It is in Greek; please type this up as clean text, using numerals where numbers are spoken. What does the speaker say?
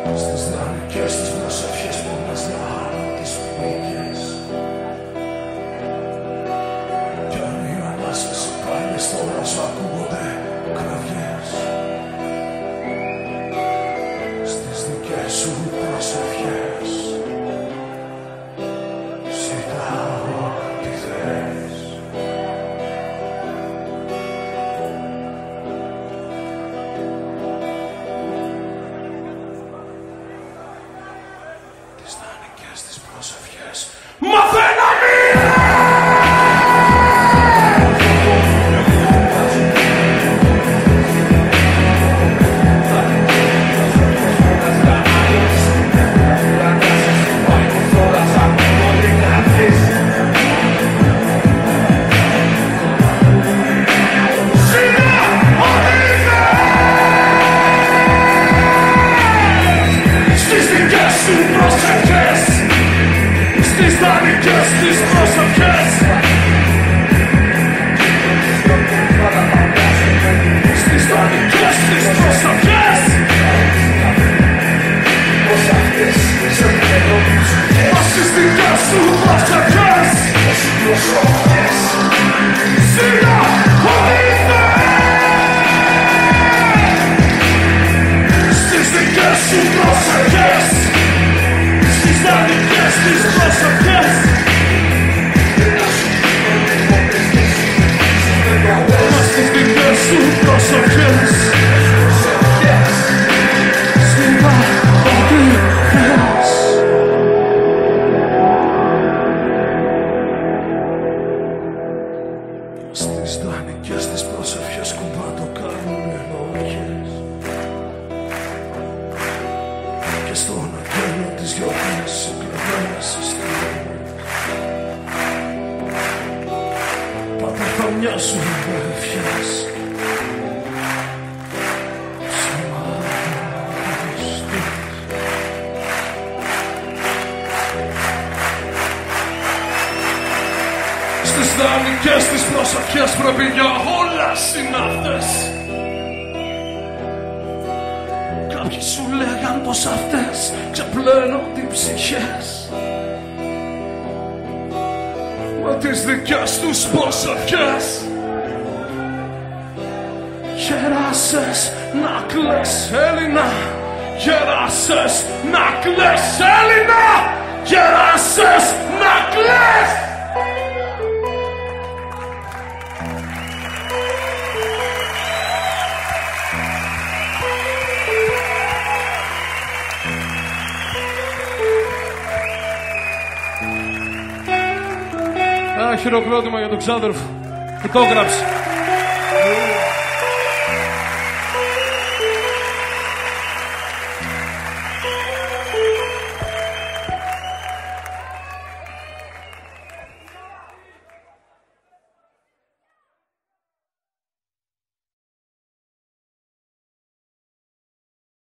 στις δανεικές τις προσευχές που μας λιώνουν τις πηγές. Κι αν οι ανάσες πάλι τώρα σου ακούγονται κραυγές, στις δικές σου προσευχές ζητάω τι θες. Τις δανεικές τις προσευχές μαθαίνα στις δανεικές τις προσευχές, στις δανεικές τις προσευχές, στις δικές σου προσευχές, σιγά χωρίστε, στις δικές σου προσευχές, στις δανεικές τις προσευχές, στις δικές σου προσευχές, σιγά ό,τι θες. Στις δανεικές τις προσευχές κουμπά το κάνουν ενοχές, και στον αγγέλο τις γιορτές συγκλεμμένες στιγμές πάντα θα μοιάζουν με ευχές. Στις δανεικές τις προσευχές πρέπει για όλα συναύτες. Κάποιοι σου λέγαν πως αυτές ξεπλένονται οι ψυχές, μα τις δικές τους προσευχές γεράσες να κλαις Έλληνα, γεράσες να κλαις Έλληνα, γεράσες να κλαις. Χειροκρότημα για τον ξάδερφο που το έγραψε.